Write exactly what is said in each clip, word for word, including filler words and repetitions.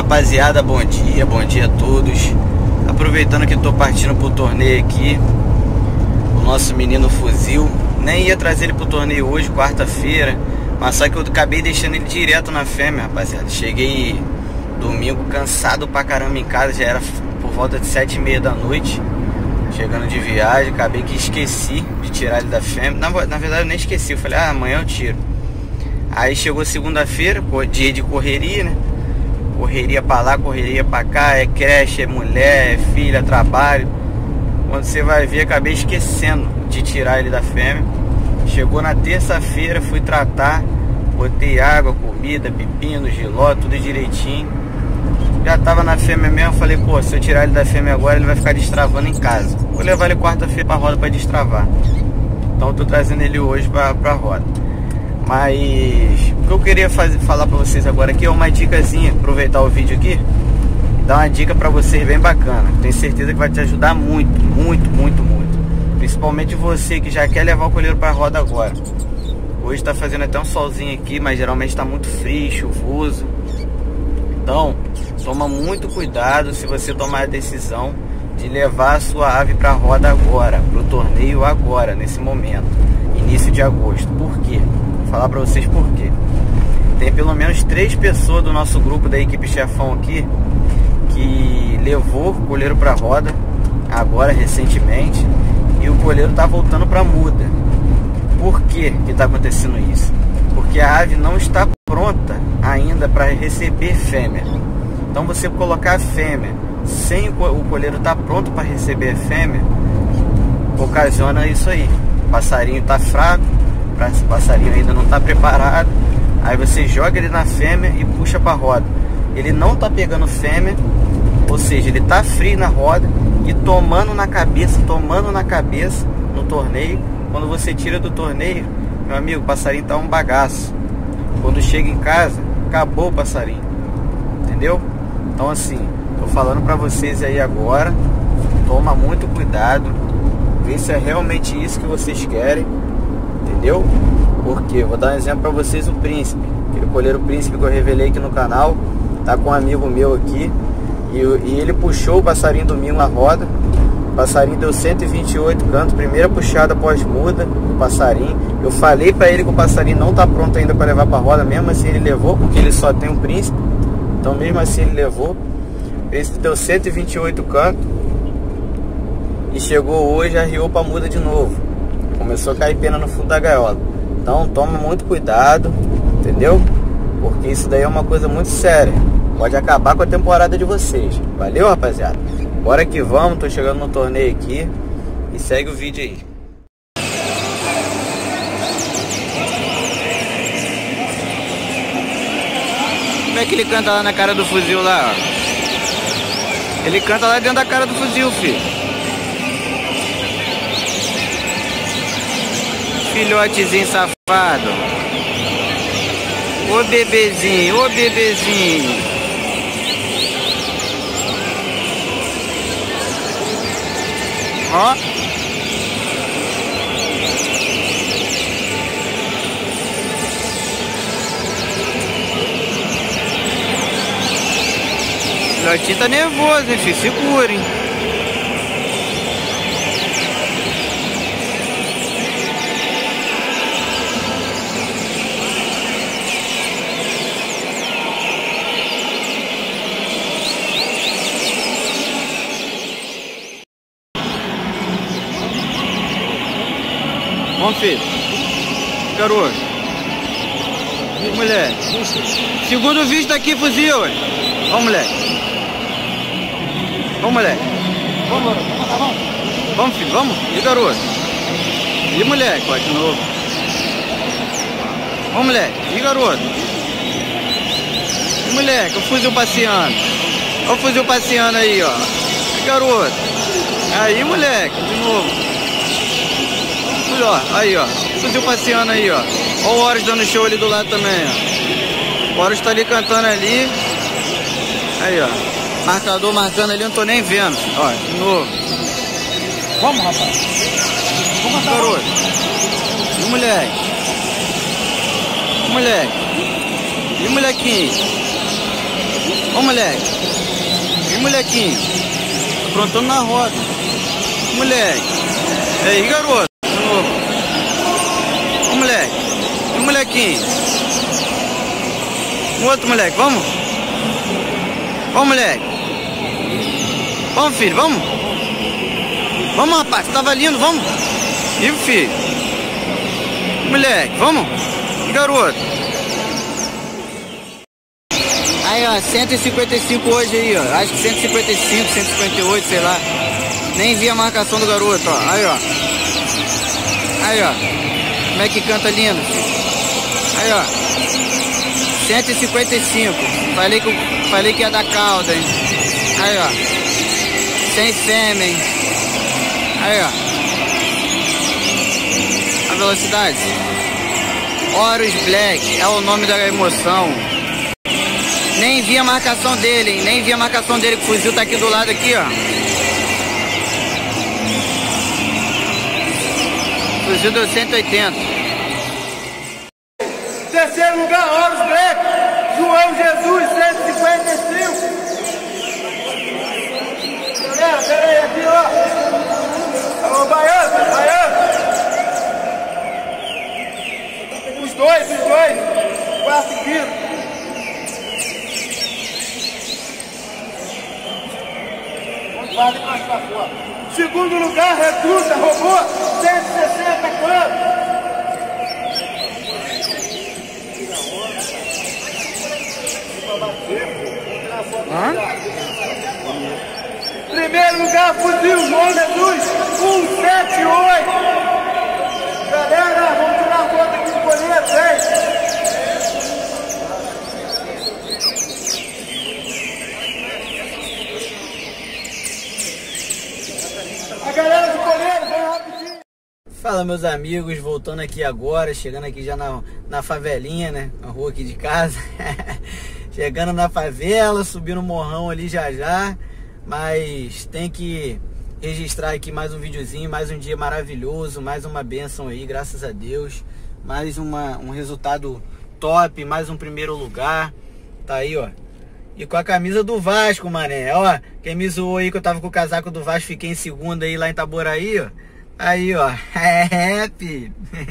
rapaziada, bom dia, bom dia a todos. Aproveitando que tô partindo pro torneio aqui, o nosso menino Fuzil. Nem ia trazer ele pro torneio hoje, quarta-feira, mas só que eu acabei deixando ele direto na fêmea, rapaziada. Cheguei domingo cansado pra caramba em casa, já era por volta de sete e meia da noite, chegando de viagem. Acabei que esqueci de tirar ele da fêmea. Na, na verdade eu nem esqueci, eu falei, ah, amanhã eu tiro. Aí chegou segunda-feira, dia de correria, né? Correria pra lá, correria pra cá, é creche, é mulher, é filha, trabalho. Quando você vai ver, acabei esquecendo de tirar ele da fêmea. Chegou na terça-feira, fui tratar, botei água, comida, pepino, giló, tudo direitinho. Já tava na fêmea mesmo, falei, pô, se eu tirar ele da fêmea agora, ele vai ficar destravando em casa. Vou levar ele quarta-feira pra roda pra destravar. Então eu tô trazendo ele hoje pra, pra roda. Mas o que eu queria fazer, falar pra vocês agora aqui é uma dicasinha, aproveitar o vídeo aqui, dar uma dica pra vocês bem bacana. Tenho certeza que vai te ajudar muito, muito, muito, muito. Principalmente você que já quer levar o coleiro pra roda agora. Hoje tá fazendo até um solzinho aqui, mas geralmente tá muito frio, chuvoso. Então, toma muito cuidado se você tomar a decisão de levar a sua ave pra roda agora, pro torneio agora, nesse momento, início de agosto. Por quê? Vou falar pra vocês por quê. Tem pelo menos três pessoas do nosso grupo da equipe chefão aqui que levou o coleiro pra roda agora recentemente e o coleiro tá voltando pra muda. Por que que tá acontecendo isso? Porque a ave não está pronta ainda para receber fêmea. Então você colocar a fêmea sem o coleiro estar tá pronto para receber a fêmea, ocasiona isso aí. O passarinho tá fraco, o passarinho ainda não está preparado. Aí você joga ele na fêmea e puxa para roda. Ele não tá pegando fêmea, ou seja, ele tá frio na roda e tomando na cabeça, tomando na cabeça no torneio. Quando você tira do torneio, meu amigo, o passarinho tá um bagaço. Quando chega em casa, acabou o passarinho. Entendeu? Então assim, tô falando pra vocês aí agora, toma muito cuidado, vê se é realmente isso que vocês querem. Entendeu? Porque, vou dar um exemplo pra vocês, o príncipe. Aquele coleiro príncipe que eu revelei aqui no canal, tá com um amigo meu aqui. E, e ele puxou o passarinho domingo na roda. O passarinho deu cento e vinte e oito cantos, primeira puxada após muda do passarinho. Eu falei pra ele que o passarinho não tá pronto ainda para levar pra roda, mesmo assim ele levou, porque ele só tem um príncipe. Então mesmo assim ele levou. O príncipe deu cento e vinte e oito cantos e chegou hoje, arriou pra muda de novo. Começou a cair pena no fundo da gaiola. Então toma muito cuidado, entendeu? Porque isso daí é uma coisa muito séria. Pode acabar com a temporada de vocês. Valeu, rapaziada? Bora que vamos, tô chegando no torneio aqui. E segue o vídeo aí. Como é que ele canta lá na cara do fuzil lá, ó? Ele canta lá dentro da cara do fuzil, filho. Filhotezinho safado. Ô bebezinho, ô bebezinho. Ó. O filhotinho tá nervoso, hein, filho? Segura, hein? Vamos, filho. Garoto. Moleque. Segundo visto aqui, fuzil. Vamos, moleque. Vamos, moleque. Vamos, vamos. Vamos, filho, vamos. E garoto. E moleque, ó, de novo. Vamos, moleque. E garoto. E moleque, o fuzil passeando. Olha o fuzil passeando aí, ó. E garoto. Aí, moleque, de novo. Ó, aí, ó. Fuzil passeando aí, ó. Ó o Horus dando show ali do lado também, ó. O Horus tá ali cantando ali. Aí, ó. Marcador marcando ali, eu não tô nem vendo. Ó, de novo. Vamos, rapaz. Vamos, garoto. E moleque. E moleque. E molequinho. Ô moleque. E molequinho? Aprontando na roda. Moleque. E aí, garoto? De novo. Ô, moleque. E molequinho? Um outro moleque, vamos? Vamos, moleque. Vamos, filho, vamos? Vamos, rapaz, tava lindo, vamos? E o filho? Moleque, vamos? E garoto? Aí, ó, cento e cinquenta e cinco hoje aí, ó. Acho que cento e cinquenta e cinco, cento e cinquenta e oito, sei lá. Nem vi a marcação do garoto, ó. Aí, ó. Aí, ó. Como é que canta lindo, filho? Aí, ó. cento e cinquenta e cinco. Falei que, falei que ia dar calda, hein? Aí, ó. Sem fêmea, hein? Aí, ó. A velocidade. Horus Black é o nome da emoção. Nem vi a marcação dele, hein? Nem vi a marcação dele, que o fuzil tá aqui do lado, aqui, ó. O fuzil deu cento e oitenta. Terceiro lugar, Horus Black. João Jesus, cento e cinquenta e cinco. Galera, pera aí, aqui, ó. Alô, Baiano, Baiano. Os dois, os dois. Quarto e quinto. Vale mais pra fora. Segundo lugar, recruta, robô, cento e sessenta quanto? Hã? Primeiro lugar, fuzil, João Jesus, cento e setenta e oito. Galera, vamos tirar a foto aqui do goleiro, vem. Galera do goleiro, vem rapidinho. Fala, meus amigos, voltando aqui agora, chegando aqui já na, na favelinha, né, na rua aqui de casa. Chegando na favela, subindo o morrão ali já já, mas tem que registrar aqui mais um videozinho, mais um dia maravilhoso, mais uma bênção aí, graças a Deus, mais uma, um resultado top, mais um primeiro lugar, tá aí, ó. E com a camisa do Vasco, mané. Ó, quem me zoou aí que eu tava com o casaco do Vasco, fiquei em segundo aí lá em Itaboraí, ó. Aí, ó. É, filho.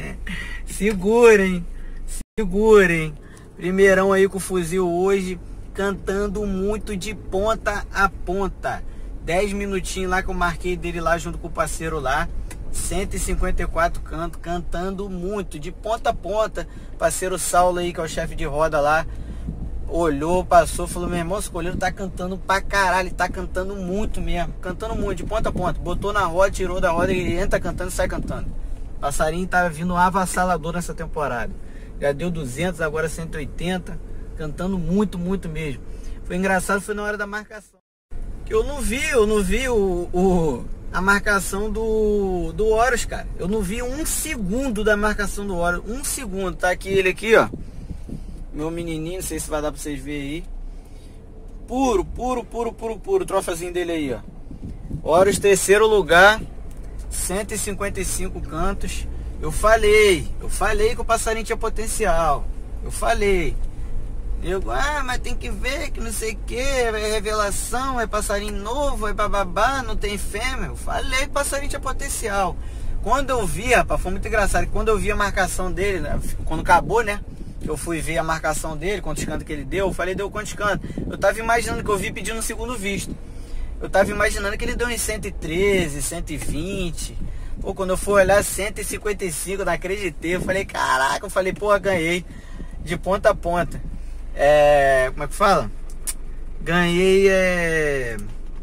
Segurem. Segurem. Primeirão aí com o fuzil hoje, cantando muito de ponta a ponta. dez minutinhos lá que eu marquei dele lá junto com o parceiro lá. cento e cinquenta e quatro cantos, cantando muito, de ponta a ponta. Parceiro Saulo aí, que é o chefe de roda lá. Olhou, passou, falou, meu irmão, esse goleiro tá cantando pra caralho, tá cantando muito mesmo, cantando muito, de ponta a ponta, botou na roda, tirou da roda, ele entra cantando e sai cantando. Passarinho tá vindo avassalador nessa temporada, já deu duzentos, agora cento e oitenta, cantando muito, muito mesmo. Foi engraçado, foi na hora da marcação, que eu não vi, eu não vi o, o, a marcação do, do Horus, cara, eu não vi um segundo da marcação do Horus, um segundo, tá aqui ele aqui, ó. Meu menininho, não sei se vai dar pra vocês verem aí. Puro, puro, puro, puro, puro. O troféuzinho dele aí, ó. Horus, terceiro lugar. cento e cinquenta e cinco cantos. Eu falei. Eu falei que o passarinho tinha potencial. Eu falei. Eu, ah, mas tem que ver que não sei o que. É revelação, é passarinho novo, é bababá, não tem fêmea. Eu falei que o passarinho tinha potencial. Quando eu vi, rapaz, foi muito engraçado. Quando eu vi a marcação dele, né, quando acabou, né? Eu fui ver a marcação dele, quantos cantos que ele deu. Eu falei, deu quantos cantos? Eu tava imaginando que eu vi pedindo um segundo visto. Eu tava imaginando que ele deu em cento e treze, cento e vinte. Pô, quando eu fui olhar cento e cinquenta e cinco, não acreditei. Eu falei, caraca, eu falei, porra, ganhei. De ponta a ponta. É... Como é que fala? Ganhei, é...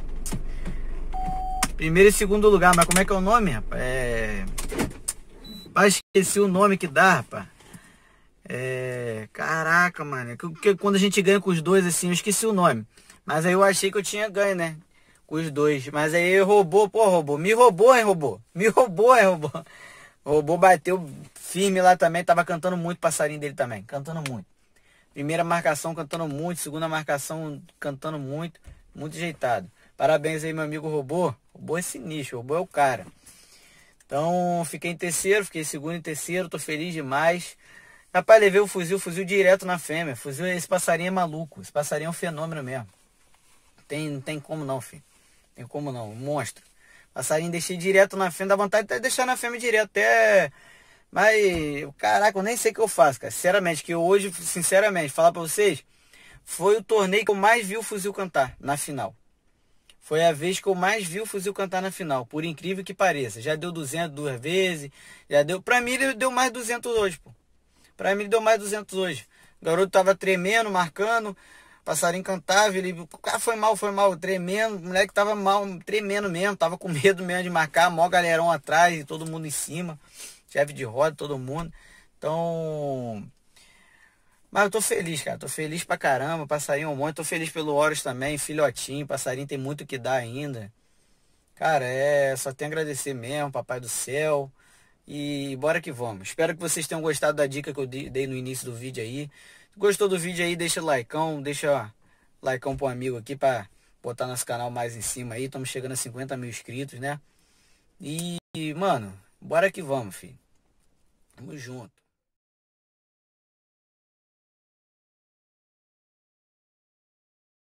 primeiro e segundo lugar. Mas como é que é o nome, rapaz? É... Ah, esqueci o nome que dá, rapaz. É... Caraca, mano. Que, que, quando a gente ganha com os dois, assim, eu esqueci o nome. Mas aí eu achei que eu tinha ganho, né? Com os dois. Mas aí roubou, pô, roubou. Me roubou, hein, roubou. Me roubou, hein, roubou. Roubou, bateu firme lá também. Tava cantando muito o passarinho dele também. Cantando muito. Primeira marcação cantando muito. Segunda marcação cantando muito. Muito ajeitado. Parabéns aí, meu amigo Robô. Robô é sinistro. Robô é o cara. Então, fiquei em terceiro. Fiquei em segundo e terceiro. Tô feliz demais. Rapaz, levei o fuzil, fuzil direto na fêmea. Fuzil, esse passarinho é maluco. Esse passarinho é um fenômeno mesmo. tem, não tem como não, filho. Tem como não, monstro. Passarinho deixei direto na fêmea, dá vontade de deixar na fêmea direto, até... Mas, caraca, eu nem sei o que eu faço, cara. Sinceramente, que hoje, sinceramente, falar pra vocês, foi o torneio que eu mais vi o fuzil cantar na final. Foi a vez que eu mais vi o fuzil cantar na final, por incrível que pareça. Já deu duzentos duas vezes, já deu... Pra mim ele deu mais duzentos hoje, pô. Pra mim ele deu mais duzentos hoje. O garoto tava tremendo, marcando, passarinho cantava, ele... O cara foi mal, foi mal, tremendo, o moleque tava mal, tremendo mesmo, tava com medo mesmo de marcar, maior galerão atrás e todo mundo em cima. Chefe de roda, todo mundo. Então... Mas eu tô feliz, cara. Tô feliz pra caramba. Passarinho um monte. Tô feliz pelo Horus também. Filhotinho. Passarinho tem muito que dar ainda. Cara, é... Só tenho a agradecer mesmo, papai do céu. E bora que vamos. Espero que vocês tenham gostado da dica que eu dei no início do vídeo aí. Se gostou do vídeo aí, deixa likeão. Deixa likeão pro amigo aqui pra botar nosso canal mais em cima aí. Estamos chegando a cinquenta mil inscritos, né? E, mano, bora que vamos, filho. Tamo junto.